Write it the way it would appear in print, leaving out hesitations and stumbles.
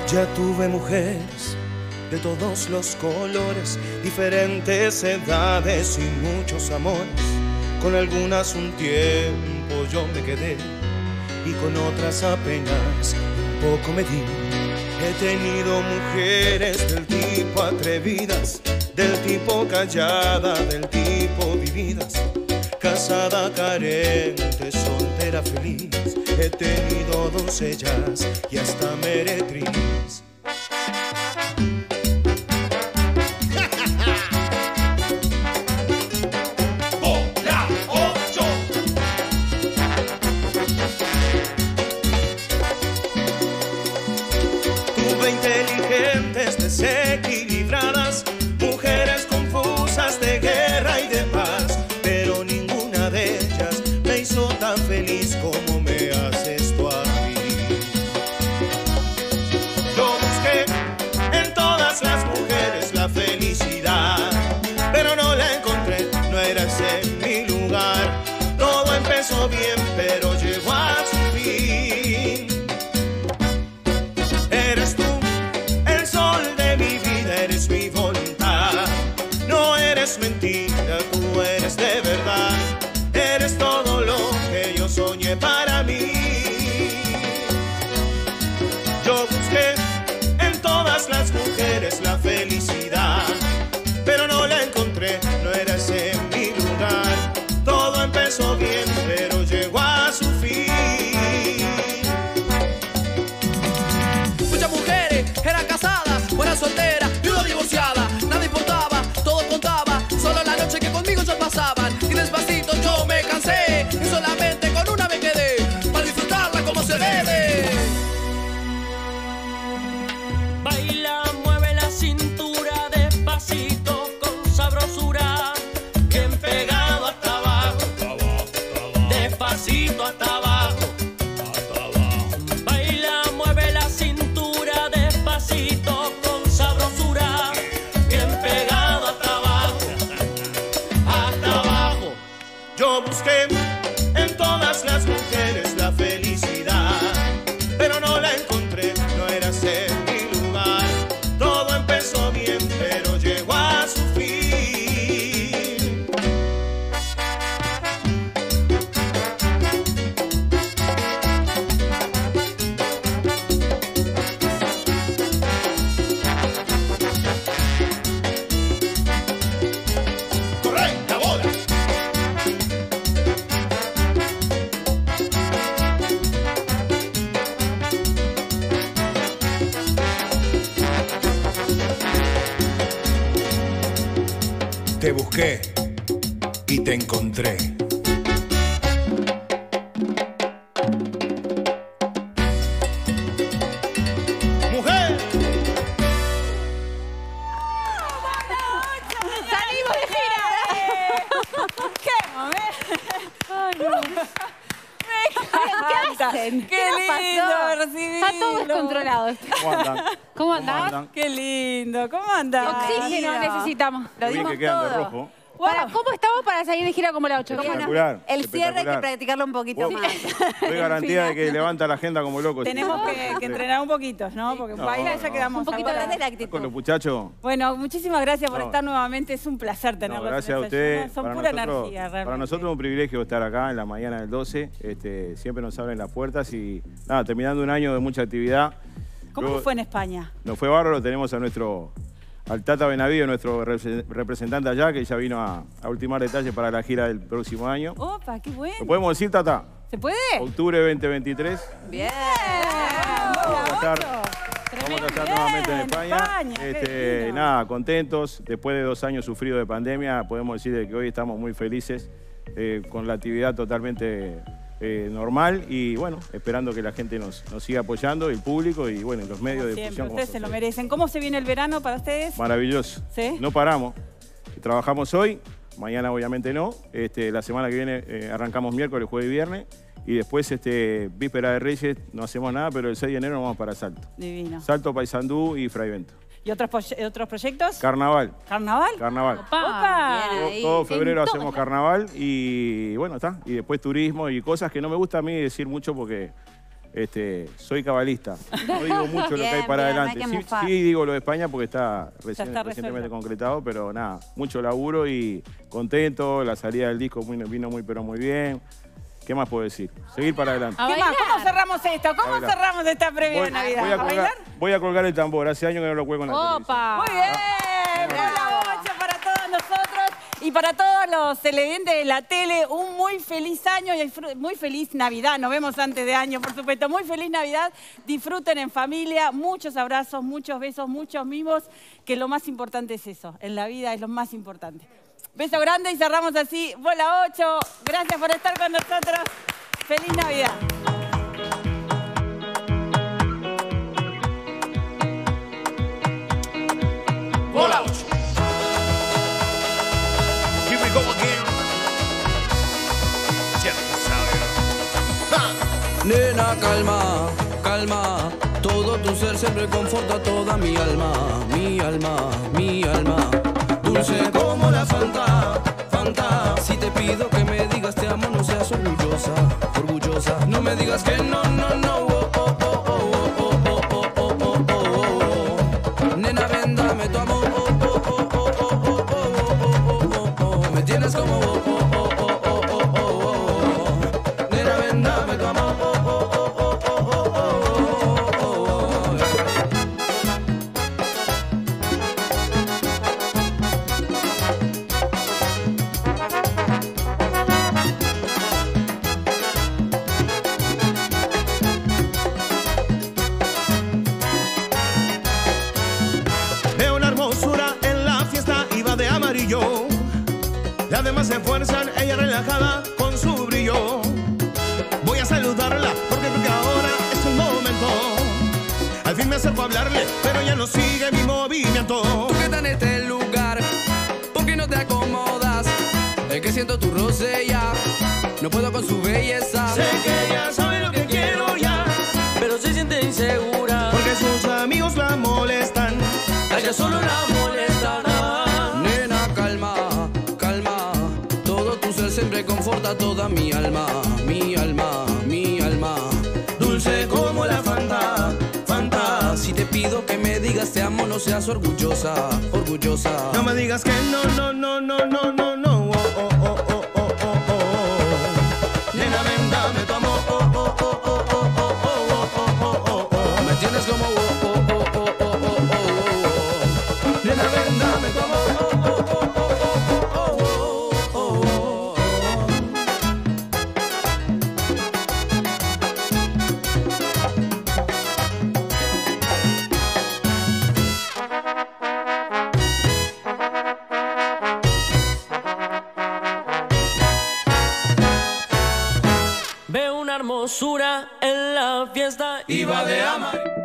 Ya tuve mujeres de todos los colores, diferentes edades y muchos amores. Con algunas un tiempo yo me quedé y con otras apenas un poco me di. He tenido mujeres del tipo atrevidas, del tipo callada, del tipo vividas, casada, carente, soltera, feliz. He tenido doncellas y hasta meretriz. Inteligentes, desequilibradas, mujeres confusas de guerra y de paz, pero ninguna de ellas me hizo tan feliz como me haces tú a mí. Yo busqué en todas las mujeres la felicidad, pero no la encontré, no era ese mi lugar. Todo empezó bien, pero llegó a su fin. Eres tú mi voluntad, no eres mentira, tú eres de verdad, eres todo lo que yo soñé para mí. Yo busqué en todas las mujeres la felicidad, pero no la encontré, no era ese mi lugar. Todo empezó bien, pero llegó a su fin. Muchas mujeres eran casadas, buenas solteras, divorciada, nada importaba, todo contaba, solo la noche que conmigo ya pasaban. Y despacito yo me cansé, y solamente con una me quedé, para disfrutarla como se debe. Baila, mueve la cintura despacito, con sabrosura, bien pegado hasta abajo, despacito hasta abajo. Baila, mueve la cintura despacito, con sabrosura, yo busqué en todas las mujeres la felicidad, pero no la encontré, no era ese mi lugar. Todo empezó bien, pero llegó a su fin. ¡Correcta bola! Te busqué y te encontré. ¡Mujer! ¡Salimos de gira! ¡Qué momento! ¿Qué hacen? ¡Qué lindo recibirlo! Está todo descontrolado. ¿Cómo andan? ¿Cómo andás? ¡Qué lindo! ¿Cómo andás? Oxígeno necesitamos. Lo bien que quedan de rojo. ¿Cómo estamos para salir de gira como la 8? Espectacular. El cierre hay que espectacular. practicarlo un poquito más. Doy garantía de que levanta la agenda como loco. Tenemos que entrenar un poquito, ¿no? Porque baila ya quedamos Un poquito ahora. grande la Con los actitud. muchachos. Bueno, muchísimas gracias por No. estar nuevamente. Es un placer No, tenerlos. gracias a en esta usted. ayuda. Son pura energía, realmente. Para nosotros es un privilegio estar acá en la mañana del 12. Siempre nos abren las puertas y nada, terminando un año de mucha actividad. ¿Cómo Luego, fue en España? nos fue bárbaro, tenemos al Tata Benavides, nuestro representante allá, que ya vino a ultimar detalles para la gira del próximo año. ¡Opa, qué bueno! ¿Lo podemos decir, Tata? ¿Se puede? Octubre 2023. Bien. Vamos a estar nuevamente en España. qué lindo. Nada, contentos. Después de 2 años sufridos de pandemia, podemos decir de que hoy estamos muy felices con la actividad totalmente normal y bueno, esperando que la gente nos siga apoyando, el público y bueno, los medios de Siempre, difusión. ustedes se lo merecen. ¿Cómo se viene el verano para ustedes? Maravilloso. ¿Sí? No paramos. Trabajamos hoy, mañana obviamente no. La semana que viene arrancamos miércoles, jueves y viernes. Y después, víspera de Reyes, no hacemos nada, pero el 6 de enero nos vamos para Salto. Divino. Salto, Paysandú y Fraivento. ¿Y otros proyectos? Carnaval. ¿Carnaval? Carnaval. ¡Opa! Todo febrero hacemos carnaval y bueno, está. Y después turismo y cosas que no me gusta a mí decir mucho porque soy cabalista. No digo mucho lo que hay para Bien, adelante. hay que mufar. Sí digo lo de España porque está está recientemente resuelto. concretado, pero nada, mucho laburo y contento. La salida del disco vino muy bien. ¿Qué más puedo decir? Seguir para adelante. A ¿Qué más? bailar. ¿Cómo cerramos esto? ¿Cómo bailar. cerramos esta previa de Navidad? ¿A bailar? voy a colgar el tambor. Hace años que no lo cuelgo en la televisión. Opa. Muy bien. Hola, 8 para todos nosotros y para todos los televidentes de la tele. Un muy feliz año y muy feliz Navidad. Nos vemos antes de año, por supuesto. Muy feliz Navidad. Disfruten en familia. Muchos abrazos, muchos besos, muchos mimos. Que lo más importante es eso. En la vida es lo más importante. Beso grande y cerramos así. Bola 8. Gracias por estar con nosotros. ¡Feliz Navidad! Bola 8. Here we go again. Ya sabes. Nena, calma, calma. Todo tu ser siempre conforta toda mi alma, mi alma, mi alma. Dulce como la Fanta, Fanta. Si te pido que me digas te amo, no seas orgullosa, orgullosa. No me digas que no, no, no. Oh, oh, oh, oh, oh, oh, oh, oh, oh, oh, oh. Nena, ven, dame tu amor. Oh, oh, oh, oh, oh, oh, oh, oh, oh, oh. Me tienes como oh, oh, oh, oh, oh, oh, oh, oh. Nena, ven, dame tu amor. Oh, oh, oh, oh, oh, oh, oh, oh, oh. Veo una hermosura en la fiesta y va de amarillo. Las demás se esfuerzan, ella relajada con su brillo. Voy a saludarla porque creo que ahora es el momento. Al fin me acerco a hablarle, pero ella no sigue mi movimiento. Tú que estás en este lugar, ¿por qué no te acomodas? Es que siento tu roce ya, no puedo con su belleza. Sé que ella sabe lo que quiero ya, Pero se siente insegura. porque sus amigos la molestan. A ella solo la molestan. Nena, calma, calma. Todo tu ser siempre conforta toda mi alma, mi alma, mi alma. Dulce como la Fanta, Fanta. Si te pido que me digas te amo, no seas orgullosa, orgullosa. No me digas que no, no, no, no, no, no, no. Oh, oh, oh, oh, oh, oh, oh. Nena, ven, dame tu amor. Oh, oh, oh, oh, oh, oh, oh, oh, oh, oh, oh. Me tienes como oh, oh, oh, oh, oh, oh, oh, oh. Nena, ven, dame tu amor. Oh, oh, oh, oh, oh, oh, oh, oh, oh. Veo una hermosura en la fiesta Iba de amar.